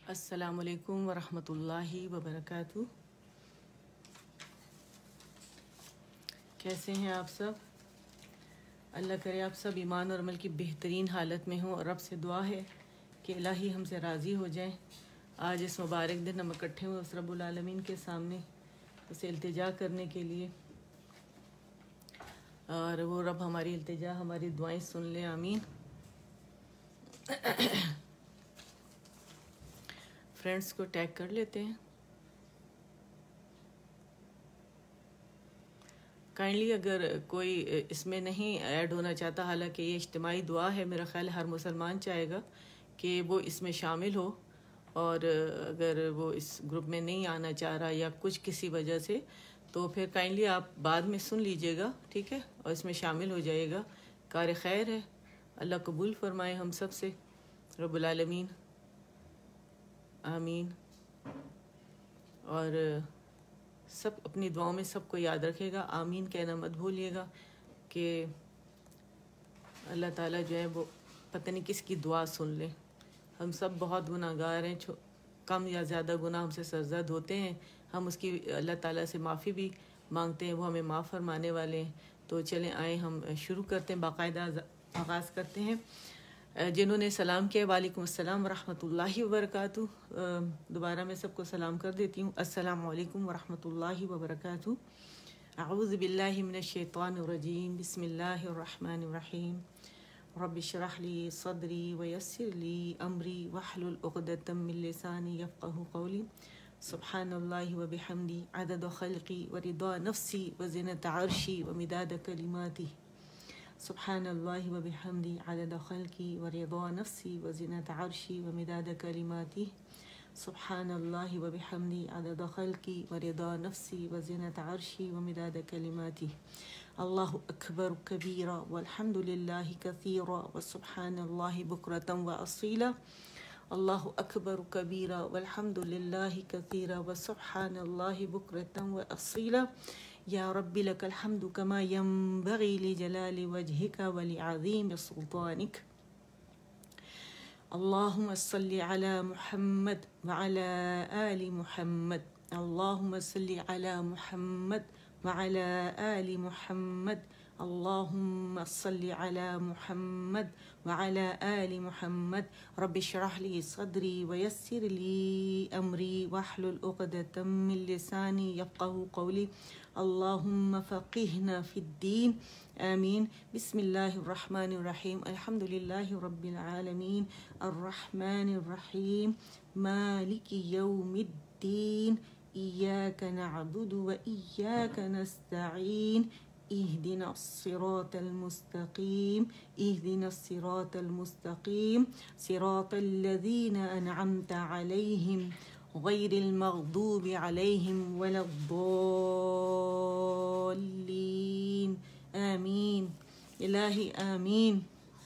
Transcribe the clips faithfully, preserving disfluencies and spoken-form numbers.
السلام علیکم ورحمۃ اللہ وبرکاتہ۔ کیسے ہیں آپ سب؟ اللہ کرے آپ سب ایمان اور عمل کی بہترین حالت میں ہوں، اور رب سے دعا ہے کہ الہی ہم سے راضی ہو جائیں۔ آج اس مبارک دن ہم اکٹھے ہوئے اس رب العالمین کے سامنے اسے التجا کرنے کے لیے، اور وہ رب ہماری التجا ہماری دعائیں سن لے، آمین۔ فرینڈس کو ٹیگ کر لیتے ہیں کائنڈلی، اگر کوئی اس میں نہیں ایڈ ہونا چاہتا، حالانکہ یہ اجتماعی دعا ہے، میرا خیال ہر مسلمان چاہے گا کہ وہ اس میں شامل ہو، اور اگر وہ اس گروپ میں نہیں آنا چاہ رہا یا کچھ کسی وجہ سے، تو پھر کائنڈلی آپ بعد میں سن لیجئے گا، ٹھیک ہے، اور اس میں شامل ہو جائے گا۔ کار خیر ہے، اللہ قبول فرمائے ہم سب سے رب العالمین، آمین۔ اور سب اپنی دعاؤں میں سب کو یاد رکھے گا، آمین کہنا مت بھولیے گا، کہ اللہ تعالیٰ جو ہے وہ پتہ نہیں کس کی دعا سن لے۔ ہم سب بہت گناہ گار ہیں، کم یا زیادہ گناہ ہم سے سرزد ہوتے ہیں، ہم اس کی اللہ تعالیٰ سے معافی بھی مانگتے ہیں، وہ ہمیں معاف فرمانے والے ہیں۔ تو چلیں آئیں ہم شروع کرتے ہیں، باقاعدہ آغاز کرتے ہیں۔ جنہوں نے سلام کیا، وعلیکم السلام ورحمۃ اللہ وبرکاتہ۔ دوبارہ میں سب کو سلام کر دیتی ہوں، السلام علیکم ورحمۃ اللہ وبرکاتہ۔ اعوذ باللہ من الشیطان الرجیم، بسم اللہ الرحمن الرحیم۔ رب اشرح لی صدری ویسر لی امری واحلل عقدۃ من لسانی یفقہوا قولی۔ سبحان اللہ وبحمدی عدد خلقی ورضا نفسی وزنۃ عرشی ومداد کلماتی۔ سبحان اللہ وبحمدی عدد خلقی ورضا نفسی وزنۃ عرشی ومداد کلماتی۔ سبحان اللہ وبحمدی عدد خلقی ورضا نفسی وزنۃ عرشی ومداد کلماتی۔ اللہ اکبر کبیرا والحمد للہ کثیرا وسبحان اللہ بکرۃ واصیلا۔ اللہ اکبر کبیرا والحمد للہ کثیرا وسبحان اللہ بکرۃ واصیلا۔ یا رب لک الحمد کما ینبغی لجلال وجہک ولعظیم سلطانک۔ اللہم صلی علی محمد وعلی آل محمد۔ اللہم صلی علی محمد وعلی آل محمد۔ اللہم صلی علی محمد وعلی آل محمد۔ رب اشرح لی صدری ویسر لی امری واحلل عقدۃ من لسانی یفقہوا قولی۔ اللہم فقہنا فی الدین، آمین۔ بسم اللہ الرحمن الرحیم، الحمد للہ رب العالمین، الرحمن الرحیم، مالک یوم الدین، ایاک نعبد و ایاک نستعین، اہدنا الصراط المستقیم، اہدنا الصراط المستقیم، صراط الذین انعمت علیہم غیر المغضوب علیہم ولا الضالین، آمین۔ الہی آمین۔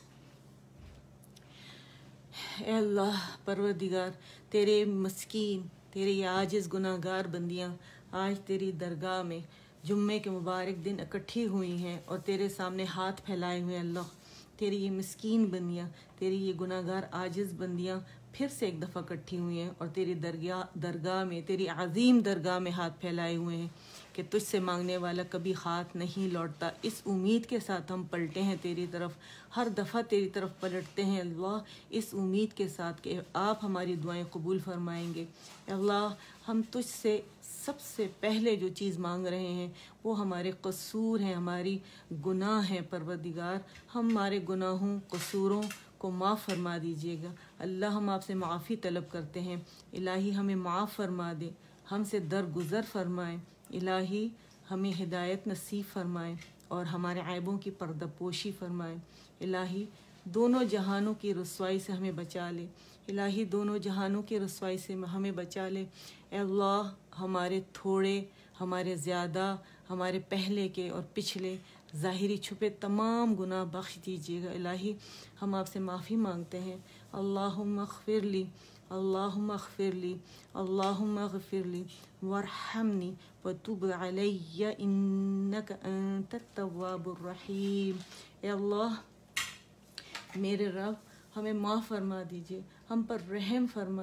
اے اللہ پروردگار، تیرے مسکین، تیرے عاجز گناہ گار بندیاں آج تیری درگاہ میں جمعے کے مبارک دن اکٹھی ہوئی ہیں، اور تیرے سامنے ہاتھ پھیلائے ہوئے، اللہ تیری یہ مسکین بندیاں، تیری یہ گناہ گار عاجز بندیاں پھر سے ایک دفعہ اکٹھی ہوئی ہیں، اور تیری درگاہ درگاہ میں تیری عظیم درگاہ میں ہاتھ پھیلائے ہوئے ہیں کہ تجھ سے مانگنے والا کبھی ہاتھ نہیں لوٹتا۔ اس امید کے ساتھ ہم پلٹے ہیں تیری طرف، ہر دفعہ تیری طرف پلٹتے ہیں اللہ، اس امید کے ساتھ کہ آپ ہماری دعائیں قبول فرمائیں گے۔ اللہ ہم تجھ سے سب سے پہلے جو چیز مانگ رہے ہیں وہ ہمارے قصور ہیں، ہماری گناہ ہیں پروردگار، ہمارے گناہوں قصوروں کو معاف فرما دیجیے گا۔ اللہ ہم آپ سے معافی طلب کرتے ہیں، الہی ہمیں معاف فرما دے، ہم سے درگزر فرمائیں، الہی ہمیں ہدایت نصیب فرمائیں، اور ہمارے عیبوں کی پردہ پوشی فرمائیں۔ الہی دونوں جہانوں کی رسوائی سے ہمیں بچا لے، الہی دونوں جہانوں کی رسوائی سے ہمیں بچا لے۔ اے اللہ ہمارے تھوڑے، ہمارے زیادہ، ہمارے پہلے کے اور پچھلے ظاہری چھپے تمام گناہ بخش دیجیے گا۔ الہی ہم آپ سے معافی مانگتے ہیں۔ اللہم اغفر لی، اللہم اغفر لی، اللہم اغفر لی وارحمنی وتب علی انک انت التواب الرحیم۔ اے اللہ میرے رب ہمیں معاف فرما دیجیے، ہم پر رحم فرمائیں،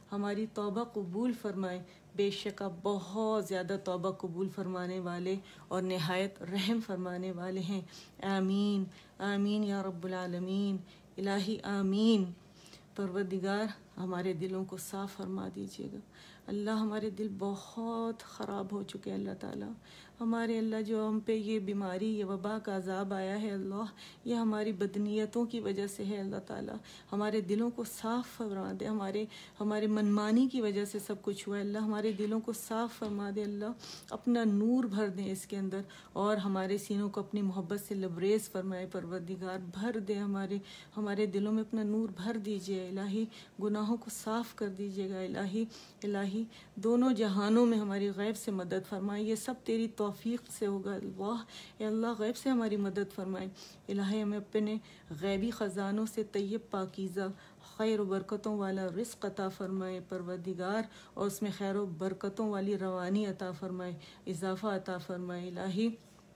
ہماری توبہ قبول فرمائے، بے شک آپ بہت زیادہ توبہ قبول فرمانے والے اور نہایت رحم فرمانے والے ہیں۔ آمین آمین یا رب العالمین، الہی آمین۔ پروردگار ہمارے دلوں کو صاف فرما دیجیے گا۔ اللہ ہمارے دل بہت خراب ہو چکے ہیں اللہ تعالیٰ، ہمارے اللہ جو ہم پہ یہ بیماری یہ وبا کا عذاب آیا ہے اللہ، یہ ہماری بدنیتوں کی وجہ سے ہے اللہ تعالیٰ، ہمارے دلوں کو صاف فرما دے، ہمارے ہمارے منمانی کی وجہ سے سب کچھ ہوا ہے اللہ، ہمارے دلوں کو صاف فرما دے اللہ، اپنا نور بھر دیں اس کے اندر، اور ہمارے سینوں کو اپنی محبت سے لبریز فرمائے پروردگار، بھر دے ہمارے ہمارے دلوں میں اپنا نور بھر دیجیے الہی، گناہوں کو صاف کر دیجیے گا الہی۔ الہی دونوں جہانوں میں ہماری غیب سے مدد فرمائے، یہ سب تیری توفیق سے ہوگا اللہ، اے اللہ غیب سے ہماری مدد فرمائے الہی، ہمیں اپنے غیبی خزانوں سے طیب پاکیزہ خیر و برکتوں والا رزق عطا فرمائے پروردگار، اور اس میں خیر و برکتوں والی روانی عطا فرمائے، اضافہ عطا فرمائے الہی۔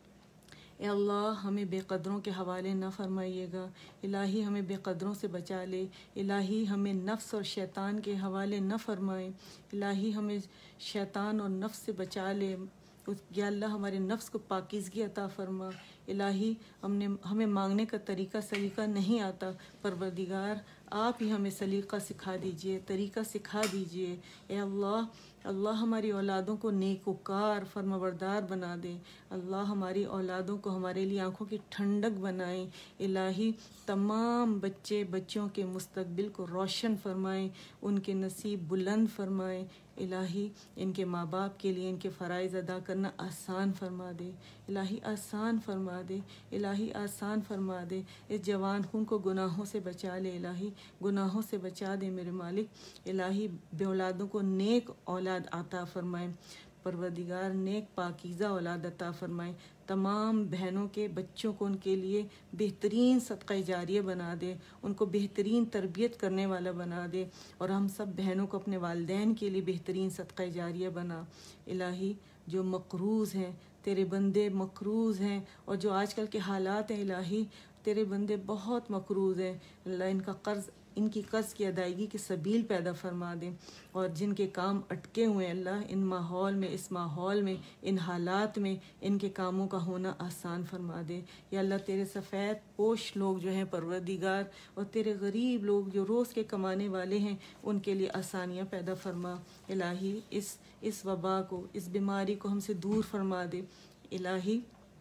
اے اللہ ہمیں بے قدروں کے حوالے نہ فرمائیے گا الہی، ہمیں بے قدروں سے بچا لے الہی، ہمیں نفس اور شیطان کے حوالے نہ فرمائے الہی، ہمیں شیطان اور نفس سے بچا لے یا اللہ، ہمارے نفس کو پاکیزگی عطا فرما الہی، ہم نے ہمیں مانگنے کا طریقہ سلیقہ نہیں آتا پروردگار، آپ ہی ہمیں سلیقہ سکھا دیجئے، طریقہ سکھا دیجئے اے اللہ۔ اللہ ہماری اولادوں کو نیک وکار فرمانبردار بنا دے اللہ، ہماری اولادوں کو ہمارے لیے آنکھوں کی ٹھنڈک بنائیں الہی، تمام بچے بچوں کے مستقبل کو روشن فرمائیں، ان کے نصیب بلند فرمائیں الہی، ان کے ماں باپ کے لیے ان کے فرائض ادا کرنا آسان فرما دے الہی، آسان فرما دے الہی، آسان فرما دے، اس جوان خون کو گناہوں سے بچا لے الہی، گناہوں سے بچا دے میرے مالک الہی، بے اولادوں کو نیک اولاد عطا فرمائے پروردگار، نیک پاکیزہ اولاد عطا فرمائے، تمام بہنوں کے بچوں کو ان کے لیے بہترین صدقہ جاریہ بنا دے، ان کو بہترین تربیت کرنے والا بنا دے، اور ہم سب بہنوں کو اپنے والدین کے لیے بہترین صدقہ جاریہ بنا الہی۔ جو مقروض ہیں تیرے بندے مقروض ہیں، اور جو آج کل کے حالات ہیں الہی، تیرے بندے بہت مقروض ہیں اللہ، ان کا قرض ان کی قرض کی ادائیگی کی سبیل پیدا فرما دیں، اور جن کے کام اٹکے ہوئے اللہ، ان ماحول میں اس ماحول میں ان حالات میں ان کے کاموں کا ہونا آسان فرما دے یا اللہ، تیرے سفید پوش لوگ جو ہیں پروردگار، اور تیرے غریب لوگ جو روز کے کمانے والے ہیں، ان کے لیے آسانیاں پیدا فرما الہی، اس اس وبا کو اس بیماری کو ہم سے دور فرما دے الہی،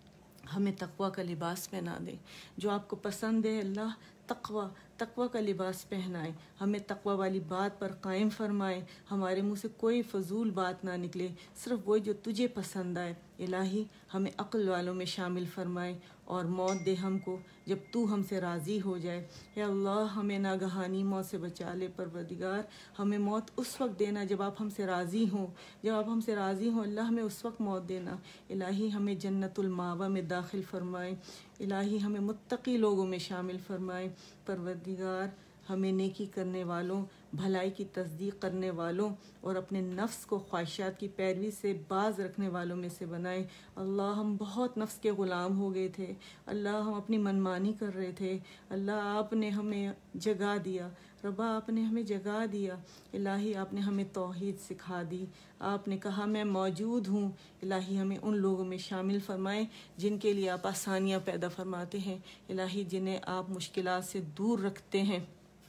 ہمیں تقوی کا لباس پہنا دے، جو آپ کو پسند ہے اللہ، تقوی تقوی کا لباس پہنائے، ہمیں تقوی والی بات پر قائم فرمائے، ہمارے منہ سے کوئی فضول بات نہ نکلے، صرف وہی جو تجھے پسند آئے الہی، ہمیں عقل والوں میں شامل فرمائے، اور موت دے ہم کو جب تو ہم سے راضی ہو جائے یا اللہ، ہمیں ناگہانی موت سے بچا لے پروردگار، ہمیں موت اس وقت دینا جب آپ ہم سے راضی ہوں، جب آپ ہم سے راضی ہوں اللہ، ہمیں اس وقت موت دینا الہی، ہمیں جنت المأویٰ میں داخل فرمائے الہی، ہمیں متقی لوگوں میں شامل فرمائے پروردگار، ہمیں نیکی کرنے والوں، بھلائی کی تصدیق کرنے والوں، اور اپنے نفس کو خواہشات کی پیروی سے باز رکھنے والوں میں سے بنائے اللہ۔ ہم بہت نفس کے غلام ہو گئے تھے اللہ، ہم اپنی منمانی کر رہے تھے اللہ، آپ نے ہمیں جگا دیا ربا، آپ نے ہمیں جگا دیا الہی، آپ نے ہمیں توحید سکھا دی، آپ نے کہا میں موجود ہوں الہی، ہمیں ان لوگوں میں شامل فرمائے جن کے لیے آپ آسانیاں پیدا فرماتے ہیں الہی، جنہیں آپ مشکلات سے دور رکھتے ہیں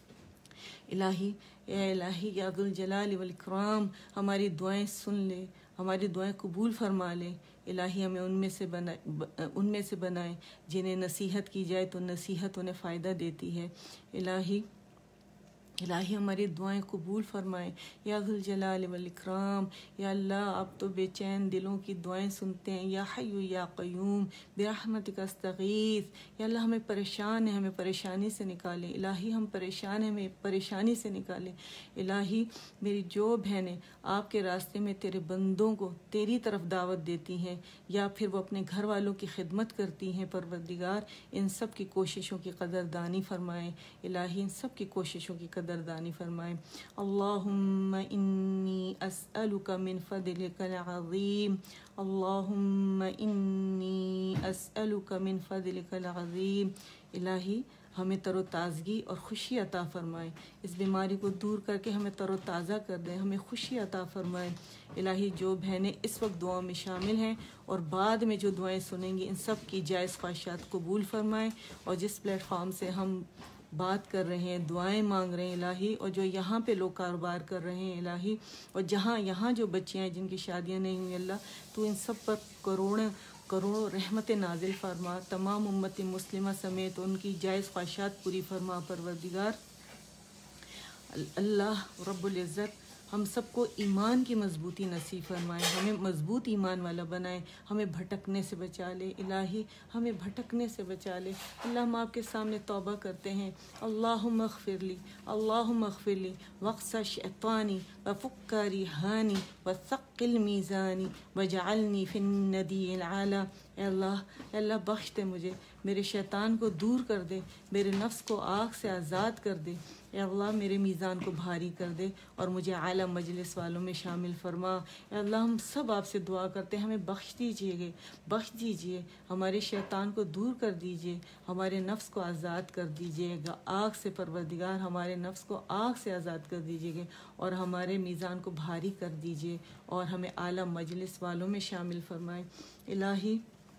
الہی۔ اے الہی یا ذوالجلال والاکرام، ہماری دعائیں سن لے، ہماری دعائیں قبول فرما لے الہی، ہمیں ان میں سے بنائے ان میں سے بنائیں جنہیں نصیحت کی جائے تو نصیحت انہیں فائدہ دیتی ہے الہی۔ الہی ہماری دعائیں قبول فرمائیں یا ذوالجلال والاکرام، یا اللہ آپ تو بے چین دلوں کی دعائیں سنتے ہیں، یا حی یا قیوم برحمتک استغیث، یا اللہ ہمیں پریشان ہیں، ہمیں پریشانی سے نکالیں الہی، ہم پریشان ہیں، ہمیں پریشانی سے نکالیں الہی۔ میری جو بہنیں آپ کے راستے میں تیرے بندوں کو تیری طرف دعوت دیتی ہیں، یا پھر وہ اپنے گھر والوں کی خدمت کرتی ہیں پروردگار، ان سب کی کوششوں کی قدردانی فرمائیں الہی، ان سب کی کوششوں کی قدردانی فرمائیں۔ اللہم انی اسألک من فضلک العظیم، اللہم انی اسألک من فضلک العظیم، الہی ہمیں تر و تازگی اور خوشی عطا فرمائے، اس بیماری کو دور کر کے ہمیں تر و تازہ کر دیں، ہمیں خوشی عطا فرمائے۔ الہی جو بہنیں اس وقت دعاؤں میں شامل ہیں اور بعد میں جو دعائیں سنیں گی، ان سب کی جائز خواہشات قبول فرمائیں، اور جس پلیٹ فارم سے ہم بات کر رہے ہیں، دعائیں مانگ رہے ہیں الہی، اور جو یہاں پہ لوگ کاروبار کر رہے ہیں الہی، اور جہاں یہاں جو بچیاں ہیں جن کی شادیاں نہیں ہوئی اللہ، تو ان سب پر کروڑوں کروڑوں رحمت نازل فرما، تمام امت مسلمہ سمیت ان کی جائز خواہشات پوری فرما پروردگار۔ اللہ رب العزت ہم سب کو ایمان کی مضبوطی نصیب فرمائے، ہمیں مضبوط ایمان والا بنائے، ہمیں بھٹکنے سے بچا لے الہی، ہمیں بھٹکنے سے بچا لے اللہ۔ ہم آپ کے سامنے توبہ کرتے ہیں، اللہم اغفر لی، اللہم اغفر لی وقص شیطانی وفک ریحانی وثقل میزانی وجعلنی فی الندی العالی۔ اے اللہ، اے اللہ بخش دے مجھے، میرے شیطان کو دور کر دے، میرے نفس کو آگ سے آزاد کر دے، اے اللہ میرے میزان کو بھاری کر دے اور مجھے اعلیٰ مجلس والوں میں شامل فرما۔ اے اللہ ہم سب آپ سے دعا کرتے ہیں، ہمیں بخش دیجیے گے، بخش دیجیے، ہمارے شیطان کو دور کر دیجیے، ہمارے نفس کو آزاد کر دیجیے گا آگ سے پروردگار، ہمارے نفس کو آگ سے آزاد کر دیجیے گے اور ہمارے میزان کو بھاری کر دیجیے اور ہمیں اعلیٰ مجلس والوں میں شامل فرمائے۔ الہی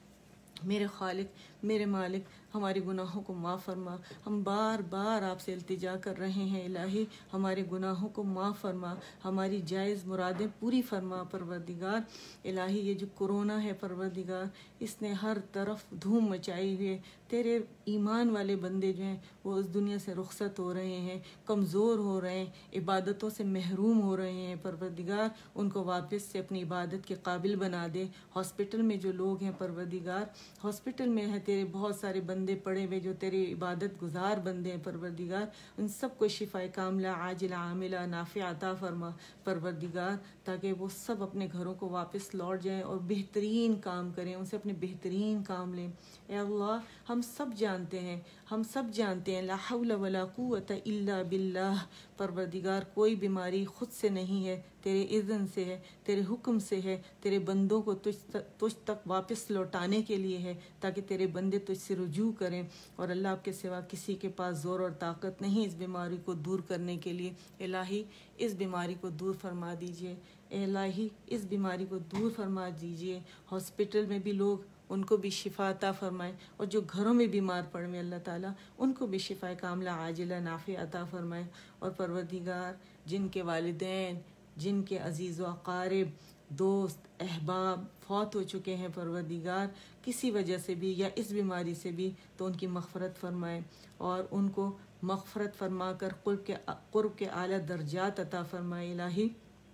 میرے خالق، میرے مالک، ہمارے گناہوں کو معاف فرما، ہم بار بار آپ سے التجا کر رہے ہیں الہی، ہمارے گناہوں کو معاف فرما، ہماری جائز مرادیں پوری فرما پروردگار۔ الہی یہ جو کرونا ہے پروردگار، اس نے ہر طرف دھوم مچائی ہوئی ہے، تیرے ایمان والے بندے جو ہیں وہ اس دنیا سے رخصت ہو رہے ہیں، کمزور ہو رہے ہیں، عبادتوں سے محروم ہو رہے ہیں پروردگار، ان کو واپس سے اپنی عبادت کے قابل بنا دے۔ ہاسپٹل میں جو لوگ ہیں پروردگار، ہاسپٹل میں ہے تیرے بہت سارے بندے پڑے ہوئے جو تیرے عبادت گزار بندے ہیں پروردگار، ان سب کو شفاء کاملہ عاجلہ عاملہ نافع عطا فرما پروردگار، تاکہ وہ سب اپنے گھروں کو واپس لوٹ جائیں اور بہترین کام کریں، ان سے اپنے بہترین کام لیں۔ اے اللہ ہم سب جانتے ہیں، ہم سب جانتے ہیں لا حول ولا قوت الا باللہ پروردگار، کوئی بیماری خود سے نہیں ہے، تیرے اذن سے ہے، تیرے حکم سے ہے، تیرے بندوں کو تجھ تجھ تک واپس لوٹانے کے لیے ہے، تاکہ تیرے بندے تجھ سے رجوع کریں، اور اللہ آپ کے سوا کسی کے پاس زور اور طاقت نہیں اس بیماری کو دور کرنے کے لیے۔ الہی اس بیماری کو دور فرما دیجیے، الہی اس بیماری کو دور فرما دیجیے، ہاسپٹل میں بھی لوگ ان کو بھی شفا عطا فرمائیں، اور جو گھروں میں بیمار پڑے ہیں اللہ تعالیٰ ان کو بھی شفا کاملہ عاجلہ نافع عطا فرمائیں، اور پروردگار جن کے والدین، جن کے عزیز و اقارب، دوست، احباب فوت ہو چکے ہیں پروردگار کسی وجہ سے بھی یا اس بیماری سے بھی، تو ان کی مغفرت فرمائیں اور ان کو مغفرت فرما کر قرب کے قرب کے اعلیٰ درجات عطا فرمائے الہی۔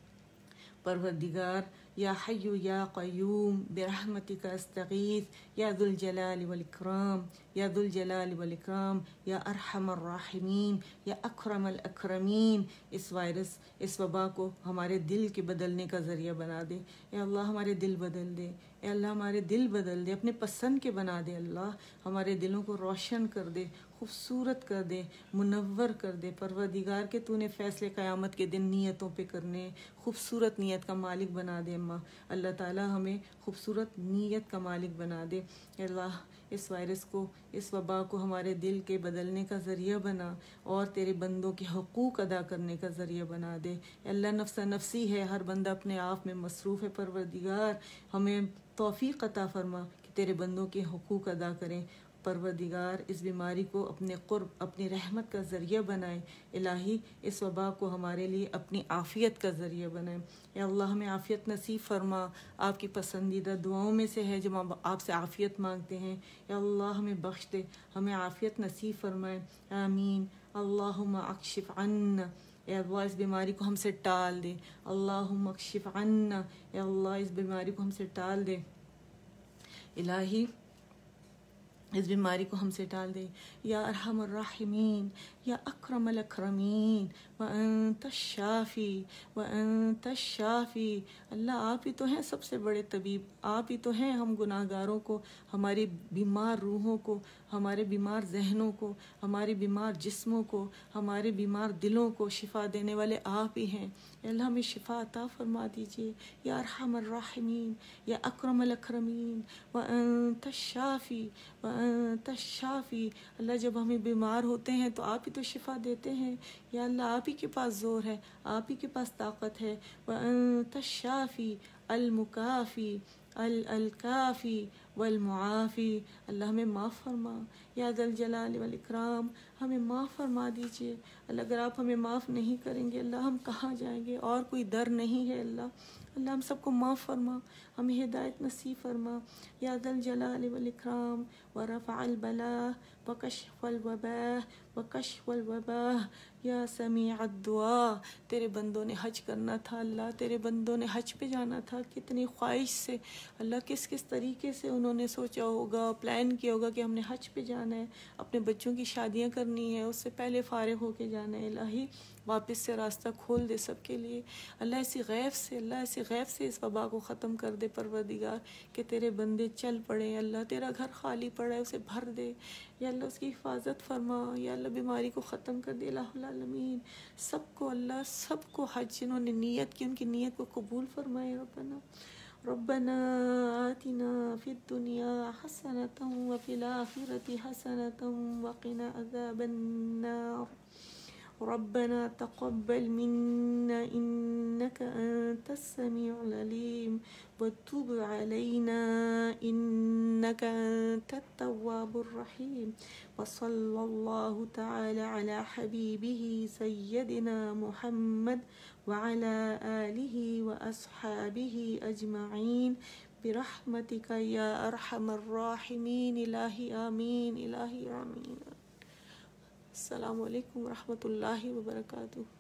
پروردگار یا حی یا قیوم برحمتک استغیث یا ذو الجلال والاکرام، یا ذو الجلال والاکرام، یا ارحم الراحمین، یا اکرم الاکرمین، اس وائرس، اس وبا کو ہمارے دل کے بدلنے کا ذریعہ بنا دے۔ اے اللہ ہمارے دل بدل دے، اے اللہ ہمارے دل بدل دے، اپنے پسند کے بنا دے اللہ، ہمارے دلوں کو روشن کر دے، خوبصورت کر دے، منور کر دے پروردگار، کہ تو نے فیصلے قیامت کے دن نیتوں پہ کرنے، خوبصورت نیت کا مالک بنا دے اماں اللہ تعالیٰ، ہمیں خوبصورت نیت کا مالک بنا دے۔ اے اللہ اس وائرس کو، اس وبا کو ہمارے دل کے بدلنے کا ذریعہ بنا اور تیرے بندوں کے حقوق ادا کرنے کا ذریعہ بنا دے۔ اے اللہ نفس نفسی ہے، ہر بندہ اپنے آپ میں مصروف ہے پروردگار، ہمیں توفیق عطا فرما کہ تیرے بندوں کے حقوق ادا کریں پروردگار، اس بیماری کو اپنے قرب، اپنی رحمت کا ذریعہ بنائیں الہی، اس وبا کو ہمارے لیے اپنی عافیت کا ذریعہ بنائیں۔ اے اللہ ہمیں عافیت نصیب فرما، آپ کی پسندیدہ دعاؤں میں سے ہے جب ہم آپ سے عافیت مانگتے ہیں، اے اللہ ہمیں بخش دے، ہمیں عافیت نصیب فرمائے، آمین۔ اللہم اکشف عنا، اے اللہ اس بیماری کو ہم سے ٹال دے، اللہم اکشف عنا، اے اللہ اس بیماری کو ہم سے ٹال دے الہی، اس بیماری کو ہم سے ٹال دے، یا ارحم الراحمین، یا اکرم الاکرمین وانت الشافی وانت الشافی۔ اللہ آپ ہی تو ہیں سب سے بڑے طبیب، آپ ہی تو ہیں ہم گناہ گاروں کو، ہماری بیمار روحوں کو، ہمارے بیمار ذہنوں کو، ہماری بیمار جسموں کو، ہمارے بیمار دلوں کو شفا دینے والے آپ ہی ہیں۔ اللہ ہمیں شفا عطا فرما دیجیے یا ارحم الراحمین یا اکرم الاکرمین وانت الشافی وانت الشافی۔ اللہ جب ہمیں بیمار ہوتے ہیں تو آپ ہی تو شفا دیتے ہیں، یا اللہ آپ ہی کے پاس زور ہے، آپ ہی کے پاس طاقت ہے۔ وانت الشافی المکافی الکافی والمعافی۔ اللہ ہمیں معاف فرما یا ذا الجلال والاکرام، ہمیں معاف فرما دیجیے۔ اللہ اگر آپ ہمیں معاف نہیں کریں گے اللہ ہم کہاں جائیں گے، اور کوئی در نہیں ہے اللہ۔ اللہ ہم سب کو معاف فرما، ہمیں ہدایت نصیب فرما یا ذا الجلال والاکرام۔ ورفع البلاء وکشف الوباء وکشف الوباء یا سمیع الدعاء۔ تیرے بندوں نے حج کرنا تھا اللہ، تیرے بندوں نے حج پہ جانا تھا، کتنی خواہش سے اللہ، کس کس طریقے سے انہوں نے سوچا ہوگا، پلان کیا ہوگا کہ ہم نے حج پہ جانا ہے، اپنے بچوں کی شادیاں کرنی ہے، اس سے پہلے فارغ ہو کے جانا ہے۔ الہی واپس سے راستہ کھول دے سب کے لیے اللہ، ایسی غیب سے اللہ ایسی غیب سے اس وبا کو ختم کر دے پروردگار، کہ تیرے بندے چل پڑیں اللہ، تیرا گھر خالی پڑا ہے اسے بھر دے یا اللہ، اس کی حفاظت فرما یا اللہ، بیماری کو ختم کر دے الہ العالمین۔ سب کو اللہ، سب کو حج جنہوں نے نیت کی ان کی نیت کو قبول فرمائے۔ ربنا ربنا آتنا فی الدنیا حسنۃ وفی الآخرۃ حسنۃ وقنا عذاب النار۔ ربنا تقبل منا إنك أنت السميع العليم وتب علينا إنك أنت التواب الرحيم، وصلى الله تعالى على حبيبه سيدنا محمد وعلى آله وأصحابه أجمعين برحمتك يا أرحم الراحمين۔ إلهي آمين، إلهي آمين۔ السلام علیکم ورحمۃ اللہ وبرکاتہ۔